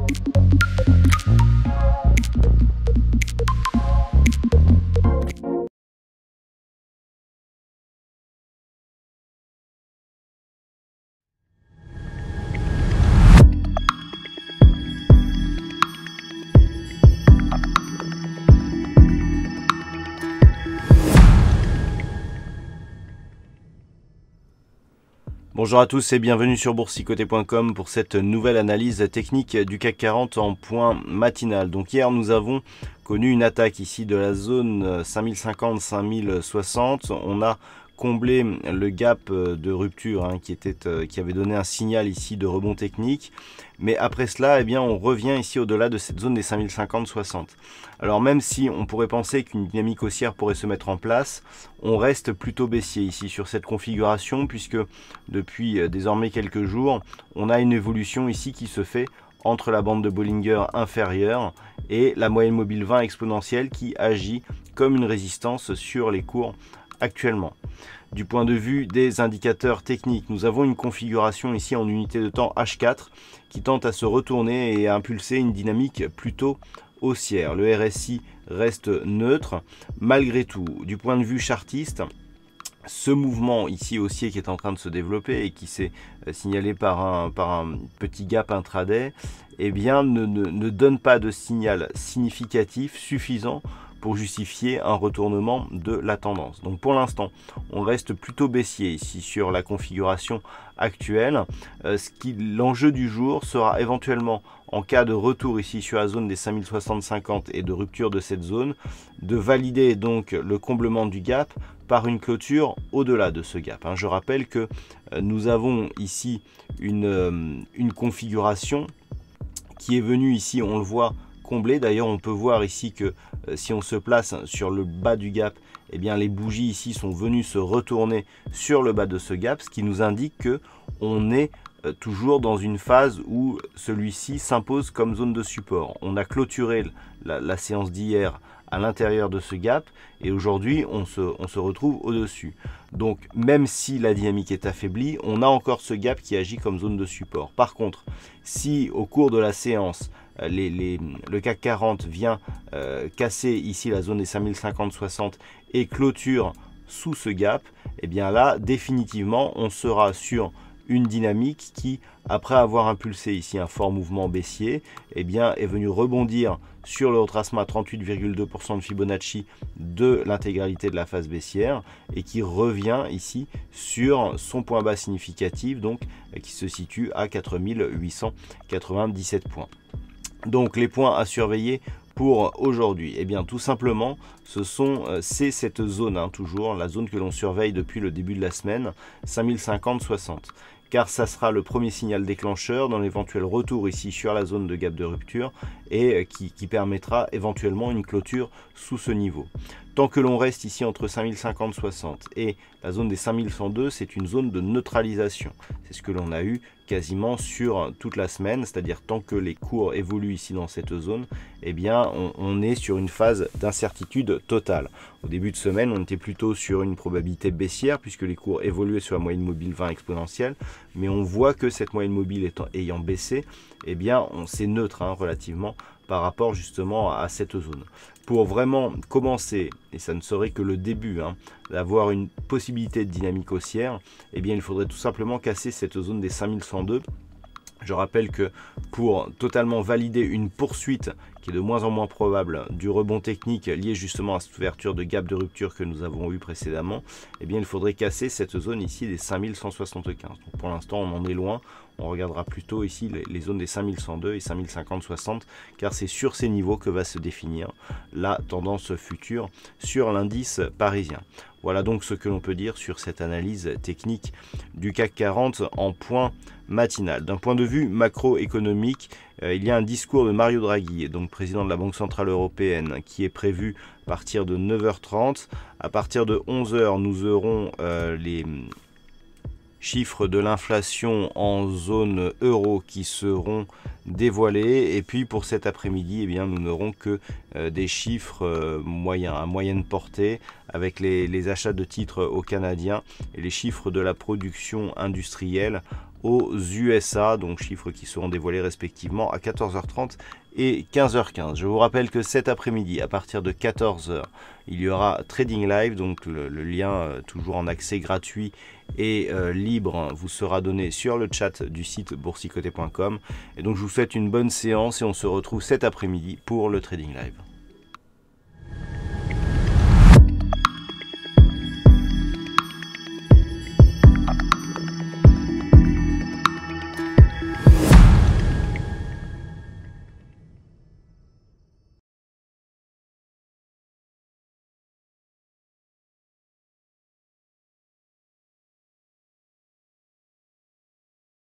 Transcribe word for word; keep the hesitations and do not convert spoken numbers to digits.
Bonjour à tous et bienvenue sur boursicoté point com pour cette nouvelle analyse technique du C A C quarante en point matinal. Donc hier nous avons connu une attaque ici de la zone cinq mille cinquante cinq mille soixante. On a comblé le gap de rupture hein, qui, était, euh, qui avait donné un signal ici de rebond technique. Mais après cela, eh bien, on revient ici au-delà de cette zone des cinq mille cinquante soixante. Alors même si on pourrait penser qu'une dynamique haussière pourrait se mettre en place, on reste plutôt baissier ici sur cette configuration puisque depuis euh, désormais quelques jours, on a une évolution ici qui se fait entre la bande de Bollinger inférieure et la moyenne mobile vingt exponentielle qui agit comme une résistance sur les cours actuellement. Du point de vue des indicateurs techniques, nous avons une configuration ici en unité de temps H quatre qui tente à se retourner et à impulser une dynamique plutôt haussière. Le R S I reste neutre malgré tout. Du point de vue chartiste, ce mouvement ici haussier qui est en train de se développer et qui s'est signalé par un, par un petit gap intraday, eh bien, ne, ne, ne donne pas de signal significatif suffisant pour justifier un retournement de la tendance. Donc pour l'instant, on reste plutôt baissier ici sur la configuration actuelle. Euh, ce qui, l'enjeu du jour sera éventuellement, en cas de retour ici sur la zone des cinq mille soixante cinquante et de rupture de cette zone, de valider donc le comblement du gap par une clôture au-delà de ce gap. Hein. Je rappelle que euh, nous avons ici une, euh, une configuration qui est venue ici, on le voit, combler. D'ailleurs, on peut voir ici que euh, si on se place sur le bas du gap, eh bien les bougies ici sont venues se retourner sur le bas de ce gap, ce qui nous indique que on est euh, toujours dans une phase où celui-ci s'impose comme zone de support. On a clôturé la, la séance d'hier à l'intérieur de ce gap et aujourd'hui on se, on se retrouve au-dessus. Donc même si la dynamique est affaiblie, on a encore ce gap qui agit comme zone de support. Par contre, si au cours de la séance, Les, les, le C A C quarante vient euh, casser ici la zone des cinq mille cinquante soixante et clôture sous ce gap, et eh bien là définitivement on sera sur une dynamique qui, après avoir impulsé ici un fort mouvement baissier, eh bien est venu rebondir sur le retracement à trente-huit virgule deux pour cent de Fibonacci de l'intégralité de la phase baissière et qui revient ici sur son point bas significatif, donc qui se situe à quatre mille huit cent quatre-vingt-dix-sept points. Donc les points à surveiller pour aujourd'hui, eh bien tout simplement, ce sont c'est cette zone, hein, toujours la zone que l'on surveille depuis le début de la semaine, cinq mille cinquante soixante. Car ça sera le premier signal déclencheur dans l'éventuel retour ici sur la zone de gap de rupture et qui, qui permettra éventuellement une clôture sous ce niveau. Tant que l'on reste ici entre cinq mille cinquante soixante et la zone des cinq mille cent deux, c'est une zone de neutralisation. C'est ce que l'on a eu quasiment sur toute la semaine, c'est-à-dire tant que les cours évoluent ici dans cette zone, eh bien on, on est sur une phase d'incertitude totale. Au début de semaine, on était plutôt sur une probabilité baissière puisque les cours évoluaient sur la moyenne mobile vingt exponentielle, mais on voit que cette moyenne mobile étant, ayant baissé, eh bien on c'est neutre hein, relativement par rapport justement à cette zone. Pour vraiment commencer, et ça ne serait que le début, hein, d'avoir une possibilité de dynamique haussière, eh bien il faudrait tout simplement casser cette zone des cinq mille cent deux. Je rappelle que pour totalement valider une poursuite qui est de moins en moins probable du rebond technique lié justement à cette ouverture de gap de rupture que nous avons eu précédemment, eh bien il faudrait casser cette zone ici des cinq mille cent soixante-quinze. Donc pour l'instant on en est loin, on regardera plutôt ici les, les zones des cinq mille cent deux et cinq mille cinquante soixante car c'est sur ces niveaux que va se définir la tendance future sur l'indice parisien. Voilà donc ce que l'on peut dire sur cette analyse technique du C A C quarante en point matinal. D'un point de vue macroéconomique, euh, il y a un discours de Mario Draghi, donc président de la Banque Centrale Européenne, qui est prévu à partir de neuf heures trente. À partir de onze heures, nous aurons euh, les chiffres de l'inflation en zone euro qui seront dévoilés. Et puis pour cet après-midi, eh bien, nous n'aurons que euh, des chiffres euh, moyens, à moyenne portée, avec les, les achats de titres aux Canadiens et les chiffres de la production industrielle aux U S A, donc chiffres qui seront dévoilés respectivement à quatorze heures trente et quinze heures quinze. Je vous rappelle que cet après-midi, à partir de quatorze heures, il y aura Trading Live, donc le, le lien euh, toujours en accès gratuit et euh, libre vous sera donné sur le chat du site boursicoté point com. Et donc je vous souhaite une bonne séance et on se retrouve cet après-midi pour le Trading Live.